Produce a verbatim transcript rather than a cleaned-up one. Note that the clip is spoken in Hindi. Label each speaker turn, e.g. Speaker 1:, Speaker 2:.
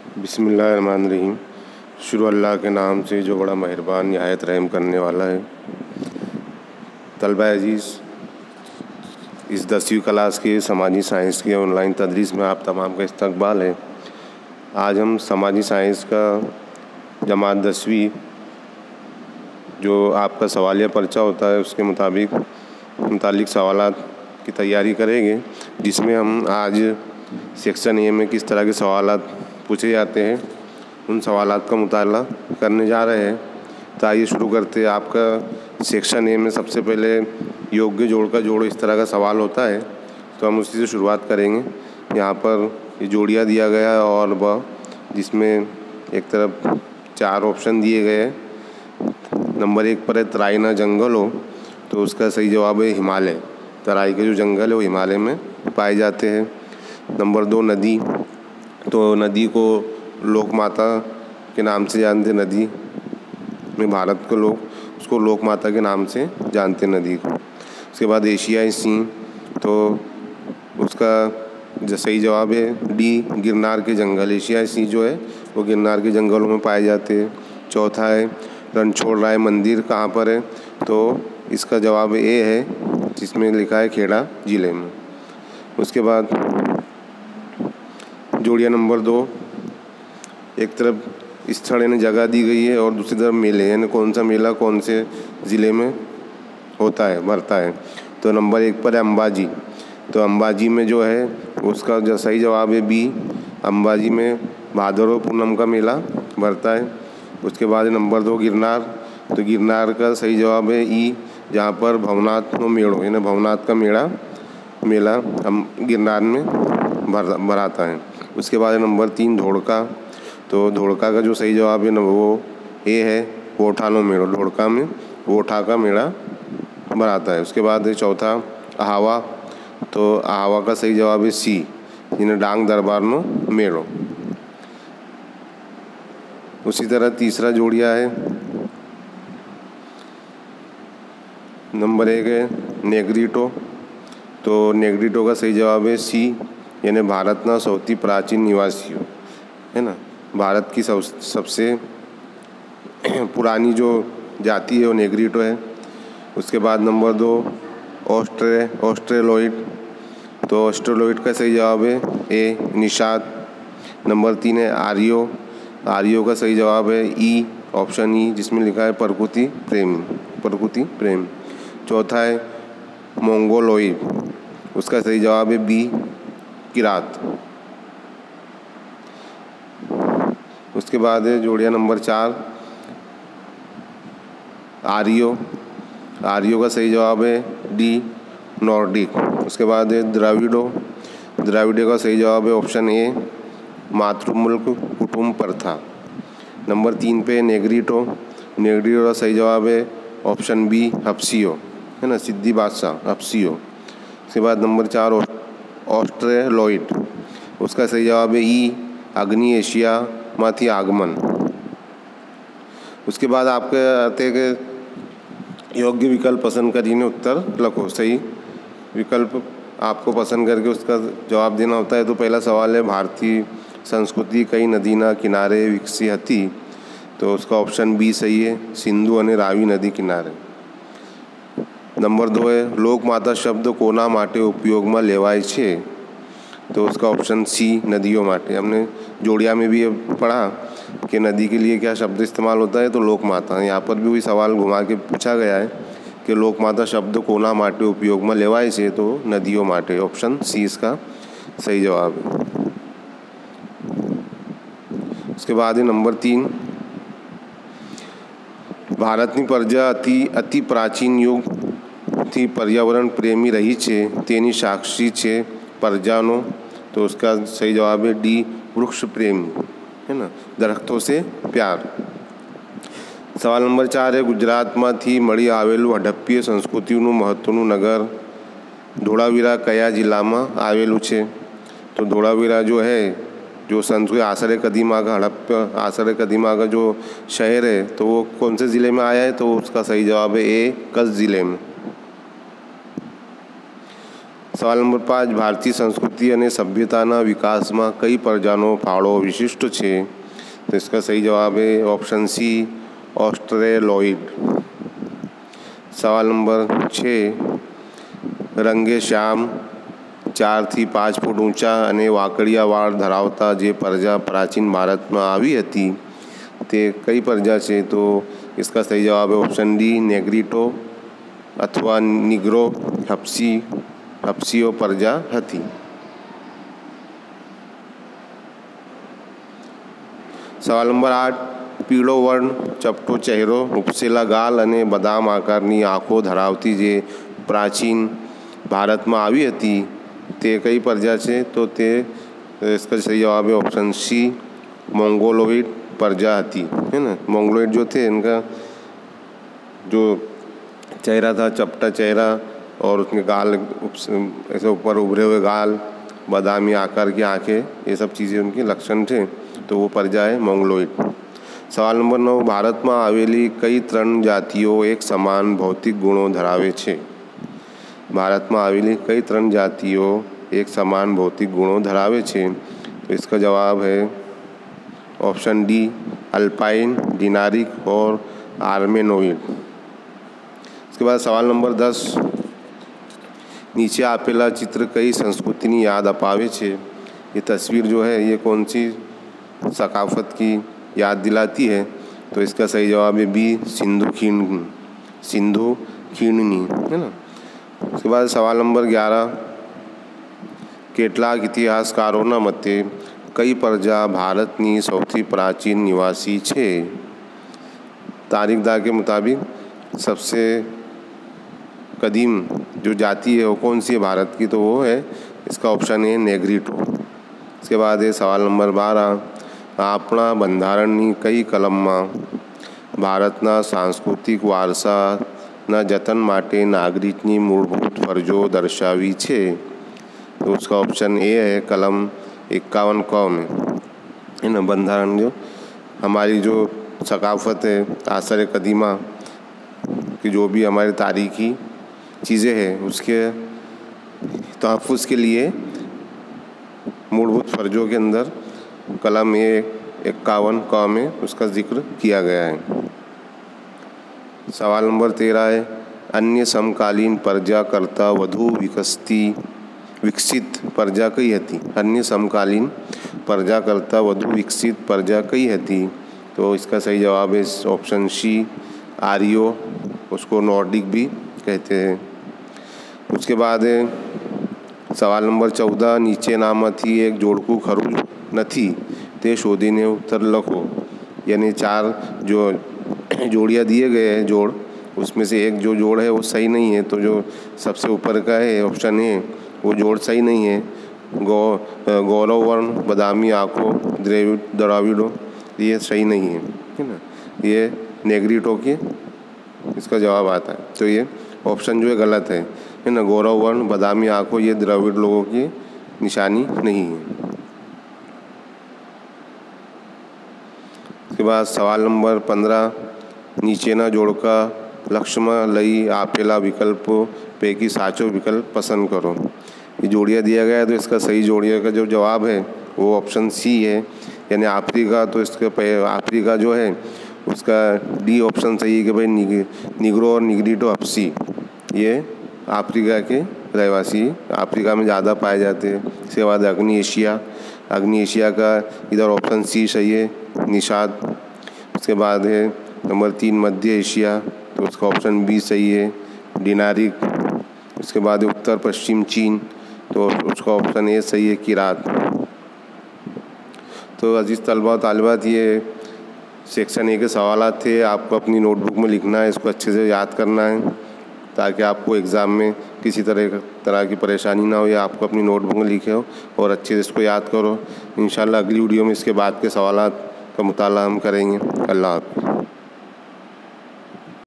Speaker 1: बिस्मिल्लाहिर्रहमानिर्रहीम। शुरू अल्लाह के नाम से जो बड़ा मेहरबान निहायत रहम करने वाला है। तलबा अजीज़, इस दसवीं क्लास के समाजी साइंस के ऑनलाइन तदरीस में आप तमाम का इस्तकबाल है। आज हम समाजी साइंस का जमात दसवीं जो आपका सवालिया पर्चा होता है उसके मुताबिक मुतालिक सवालात की तैयारी करेंगे, जिसमें हम आज सेक्शन ए में किस तरह के सवालात पूछे जाते हैं उन सवालात का मुताला करने जा रहे हैं। तो आइए शुरू करते हैं। आपका सेक्शन ए में सबसे पहले योग्य जोड़ का जोड़ इस तरह का सवाल होता है, तो हम उसी से शुरुआत करेंगे। यहाँ पर ये जोड़ियाँ दिया गया है और वह जिसमें एक तरफ चार ऑप्शन दिए गए हैं। नंबर एक पर है तराई ना जंगल हो, तो उसका सही जवाब है हिमालय। तराई के जो जंगल है वो हिमालय में पाए जाते हैं। नंबर दो नदी, तो नदी को लोक माता के नाम से जानते, नदी में भारत के लोग उसको लोक माता के नाम से जानते नदी को। उसके बाद एशियाई सिंह, तो उसका जो सही जवाब है डी गिरनार के जंगल। एशियाई सिंह जो है वो गिरनार के जंगलों में पाए जाते हैं। चौथा है रणछोड़ राय मंदिर कहाँ पर है, तो इसका जवाब ए है जिसमें लिखा है खेड़ा ज़िले में। उसके बाद जोड़िया नंबर दो, एक तरफ स्थल यानी जगह दी गई है और दूसरी तरफ मेले यानी कौन सा मेला कौन से ज़िले में होता है भरता है। तो नंबर एक पर है अंबाजी, तो अंबाजी में जो है उसका जो सही जवाब है बी, अंबाजी में भादरवा पूनम का मेला भरता है। उसके बाद नंबर दो गिरनार, तो गिरनार का सही जवाब है ई, जहाँ पर भवनाथ नो मेड़ो यानी भवनाथ का मेला मेला हम गिरनार में भर भराता है। उसके बाद नंबर तीन धोड़का, तो धोड़का का जो सही जवाब है ना वो ए है वोठानो मेड़ो। धोड़का में वोठा का मेला भराता है। उसके बाद चौथा अहावा, तो अहावा का सही जवाब है सी, जिन्हें डांग दरबार नो मेड़ो। उसी तरह तीसरा जोड़िया है नंबर एक है नेग्रिटो, तो नेग्रिटो का सही जवाब है सी, यानी भारत ना सौती प्राचीन निवासी हो, है ना। भारत की सब सबसे पुरानी जो जाति है वो नेग्रिटो है। उसके बाद नंबर दो ऑस्ट्रे ऑस्ट्रेलॉइड, तो ऑस्ट्रेलॉइड का सही जवाब है ए निषाद। नंबर तीन है आर्यो, आर्यो का सही जवाब है ई, ऑप्शन ई, जिसमें लिखा है प्रकृति प्रेम प्रकृति प्रेम। चौथा है मोंगोलॉइड, उसका सही जवाब है बी किरात। उसके बाद है जोड़िया नंबर चार आर्यो, आर्यो का सही जवाब है डी नॉर्डिक। उसके बाद है द्राविडो, द्राविडो का सही जवाब है ऑप्शन ए मातृमुल्क कुटुम्ब प्रथा। नंबर तीन पे नेग्रिटो, नेग्रिटो का सही जवाब है ऑप्शन बी हप्सियो, है ना, सिद्धि बादशाह हप्सियो। उसके बाद नंबर चार ऑस्ट्रेलॉइड, उसका सही जवाब है ई अग्नि एशिया माथी आगमन। उसके बाद आपके आते के योग्य विकल्प पसंद करीने उत्तर लिखो। सही विकल्प आपको पसंद करके उसका जवाब देना होता है। तो पहला सवाल है भारतीय संस्कृति कई नदी ना किनारे विकसी हती, तो उसका ऑप्शन बी सही है, सिंधु અને रावी नदी किनारे। नंबर दो है लोक माता शब्द कोना माटे उपयोग में लेवाय छे, तो उसका ऑप्शन सी नदियों माटे। हमने जोड़िया में भी पढ़ा कि नदी के लिए क्या शब्द इस्तेमाल होता है, तो लोक माता। यहाँ पर भी वही सवाल घुमा के पूछा गया है कि लोक माता शब्द कोना माटे उपयोग में लेवाय छे, तो नदियों माटे, ऑप्शन सी इसका सही जवाब है। उसके बाद है नंबर तीन भारतनी प्रजा अति अति प्राचीन युग थी पर्यावरण प्रेमी रही छे तेनी साक्षी छे प्रजानो, तो उसका सही जवाब है डी वृक्ष प्रेम, है ना, दरख्तों से प्यार। सवाल नंबर चार है गुजरात में थी मળી आवेलू हड़प्पीय संस्कृतिનું महत्वનું नगर धोळावीरा कया जिला में आवेलू छे, तो धोळावीरा जो है जो संस्कृति आसरे कदीमा का हड़प्पा आसरे कदीमा का जो शहर है, तो वो कौन से ज़िले में आया है, तो उसका सही जवाब है ए कच्छ ज़िले में। સવાલ નંબર પાંચ, ભારતીય સંસ્કૃતિ અને સભ્યતાના વિકાસમાં કઈ પ્રજાનો ફાળો વિશિષ્ટ છે? तो इसका सही जवाब है ऑप्शन सी, ऑस्ट्रेलोइड। सवाल नंबर छः, रंगे श्याम ચારથી પાંચ ફૂટ ઊંચા અને વાંકડિયા વાળ ધરાવતા જે પ્રજા પ્રાચીન ભારતમાં આવી હતી તે કઈ પ્રજા છે? તો इसका सही जवाब है ऑप्शन डी, नेग्रिटो अथवा निग्रो हप्सी हप्सीओ प्रजा હતી। સવાલ નંબર આઠ, પીળો વર્ણ, ચપટો ચહેરો, ઉપસેલા ગાલ અને બદામ આકારની આંખો ધરાવતી જે પ્રાચીન ભારતમાં આવી હતી તે કઈ પ્રજા છે? તો તે इसका सही जवाब है ऑप्शन सी, मोंगोलोइड प्रजा थी, है ना। मोंगोलोइड जो थे इनका जो चेहरा था चपटा चेहरा और उसके गाल ऐसे ऊपर उभरे हुए गाल, बादामी आकार की आंखें, ये सब चीज़ें उनके लक्षण थे, तो वो प्रजा है मोंगोलोइड। सवाल नंबर नौ, भारत में आवेली कई त्रण जातिओ एक समान भौतिक गुणों धरावे छे? भारत में आवेली कई त्रण जातिओ एक समान भौतिक गुणों धरावे छे? तो इसका जवाब है ऑप्शन डी, अल्पाइन, डिनारिक और आर्मेनोइड। इसके बाद सवाल नंबर दस, नीचे आपेला चित्र कई संस्कृति याद अपावे छे? ये तस्वीर जो है ये कौन सी सकाफत की याद दिलाती है? तो इसका सही जवाब है बी, सिंधु खीण सिंधु खीणनी, है ना। उसके बाद सवाल नंबर ग्यारह, કેટલાક ઇતિહાસકારોના મતે કઈ પ્રજા ભારતની સૌથી પ્રાચીન નિવાસી છે? तारीखदार के मुताबिक सबसे कदीम जो जाति है वो कौन सी है भारत की? तो वो है इसका ऑप्शन है नेग्रिटो। इसके बाद है सवाल नंबर बारह, આપણા બંધારણની કઈ કલમમાં ભારતના સાંસ્કૃતિક વારસાના જતન માટે નાગરિકની મૂળભૂત ફરજો દર્શાવી છે? तो उसका ऑप्शन ए है कलम इक्यावन क में, है ना। बंधारण जो हमारी जो सकाफत है आसर कदीमा की जो भी हमारी तारीखी चीज़ें हैं उसके तहफ़्फ़ुज़ के लिए मूलभूत फ़र्जों के अंदर कलम ए इक्यावन क में उसका जिक्र किया गया है। सवाल नंबर तेरह है, अन्य समकालीन प्रजा करता वधु विकसती विकसित प्रजा कई हती? अन्य समकालीन प्रजा करता वधु विकसित प्रजा कई हती? तो इसका सही जवाब है ऑप्शन सी, आर्यो, उसको नॉर्डिक भी कहते हैं। उसके बाद है सवाल नंबर चौदह, नीचे नामांथी एक जोड़कू खરું નથી તે શોધીને उत्तर लखो। यानी चार जो जोड़ियाँ दिए गए हैं जोड़, उसमें से एक जो जोड़ है वो सही नहीं है, तो जो सबसे ऊपर का है ऑप्शन ए वो जोड़ सही नहीं है। गौ गौरव वर्ण, बादामी आँखों, द्रविड द्राविडो, ये सही नहीं है, है ना। ये नेग्रिटो के इसका जवाब आता है, तो ये ऑप्शन जो है गलत है, है ना। गौरव वर्ण, बादामी आँखों, ये द्रविड़ लोगों की निशानी नहीं है। उसके बाद सवाल नंबर पंद्रह, નીચેના જોડકા લક્ષમાં લઈ આપેલા વિકલ્પો પૈકી સાચો विकल्प पसंद करो। ये जोड़ियाँ दिया गया है तो इसका सही जोड़िया का जो जवाब है वो ऑप्शन सी है, यानी अफ्रीका। तो इसका अफ्रीका जो है उसका डी ऑप्शन सही है कि भाई निग्रो और निग्रिटो हप्सी ये अफ्रीका के रहवासी अफ्रीका में ज़्यादा पाए जाते हैं। इसके बाद अग्नि एशिया, अग्नि एशिया का इधर ऑप्शन सी सही है, निषाद। उसके बाद है नंबर तीन मध्य एशिया, तो उसका ऑप्शन बी सही है, डिनारिक। उसके बाद उत्तर पश्चिम चीन, तो उसका ऑप्शन ए सही है, किरात। तो अजीज़ तलबा तालिबात, ये सेक्शन ए के सवालात थे, आपको अपनी नोटबुक में लिखना है, इसको अच्छे से याद करना है ताकि आपको एग्ज़ाम में किसी तरह तरह की परेशानी ना हो, या आपको अपनी नोटबुक में लिखे हो और अच्छे से इसको याद करो। इंशाल्लाह अगली वीडियो में इसके बाद के सवालात का मुताला हम करेंगे। अल्लाह हाफ़िज़।